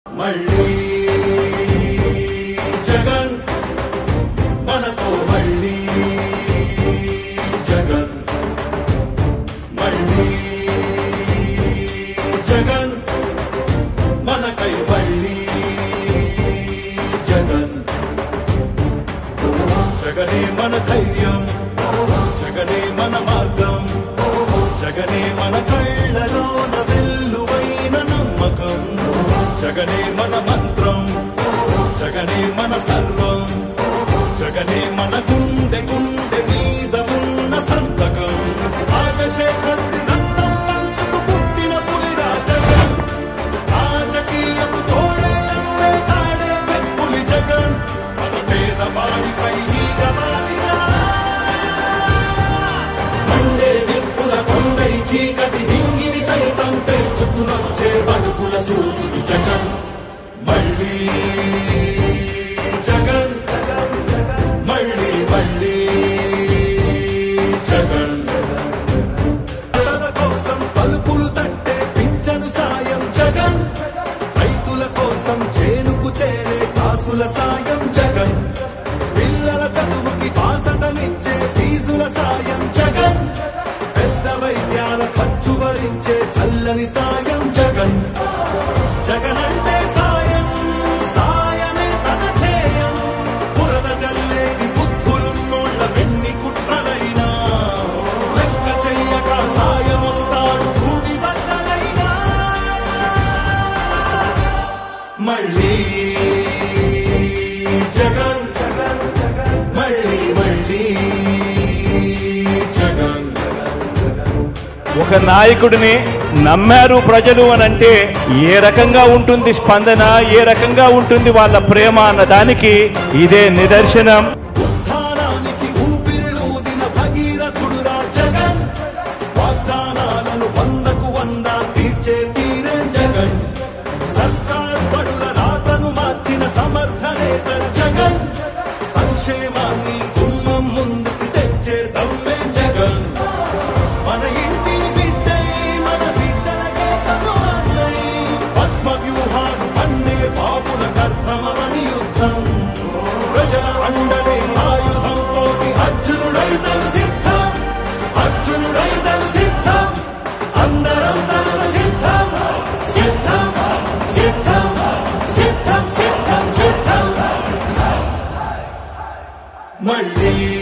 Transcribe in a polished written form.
మళ్ళీ జగన్ మనతో మళ్ళీ జగన్ మళ్ళీ జగన్ మనకై మళ్ళీ జగన్ జగనే మన ధైర్యం జగనే మన మార్గం జగనే మన కళ్ళలోన వెల్లువైన నమ్మకం జగనే మన మంత్రం జగనే మన సర్వం జగనే మన గుండె గుండె మీద ఉన్న సంతకం రాజశేఖరుడి రక్తం పంచుకు పుట్టిన పులిరా జగన్ రాజకీయపు తోడేళ్లను వేటాడే పెప్పులి జగన్ మన పేదవాడిపై మండే నిప్పుల కొండై చీకటి నింగిని సైతం పెంచుకునొచ్చే బడుకుల సూర్యుడు జగన్ మళ్ళీ జగన్ మళ్ళీ మళ్ళీ జగన్ పిల్లల కోసం తలుపులు తట్టే పింఛను సాయం జగన్ రైతుల కోసం చేనుకు చేరే కాసుల సాయం జగన్ పిల్లల చదువుకి బాసటనిచ్చే ఫీజుల సాయం జగన్ పెద్ద వైద్యాల ఖర్చు భరించే చల్లని సాయం జగన్ జగన్ అంటే సాయం సాయమే తన ధ్యేయం బురద జల్లేది బుద్ధులున్నోళ్ళ వెన్ని కుట్రలైనా లెక్క చెయ్యక సాయం వస్తాడు భూమి బద్దలైనా మళ్ళీ జగన్ మళ్ళీ మళ్ళీ జగన్ ఒక నాయకుడిని నమ్మారు ప్రజలు అని అంటే ఏ రకంగా ఉంటుంది స్పందన, ఏ రకంగా ఉంటుంది వాళ్ళ ప్రేమ అన్న దానికి ఇదే నిదర్శనం. ఉత్థానానికి ఊపిరిలూదిన భగీరథుడురా జగన్ వాగ్దానాలను 100కు 100 తీర్చే తీరే జగన్ సర్కారు బడుల రాతను మార్చిన సమర్థ నేత జగన్ సంక్షేమాన్ని గుమ్మం ముందుకు తెచ్చే దమ్మే జగన్ మన ఇంటి బిడ్డై మన బిడ్డలకే తను అన్నై పద్మ వ్యూహాలు పన్నే బాబుల కర్తమని యుద్ధం ప్రజల అండనే ఆయుధంతో అర్జునుడైతను సిద్ధం అర్జునుడైతను సిద్ధం అందరం తనకు సిద్ధం సిద్ధం సిద్ధం సిద్ధం సిద్ధం సిద్ధం మళ్ళీ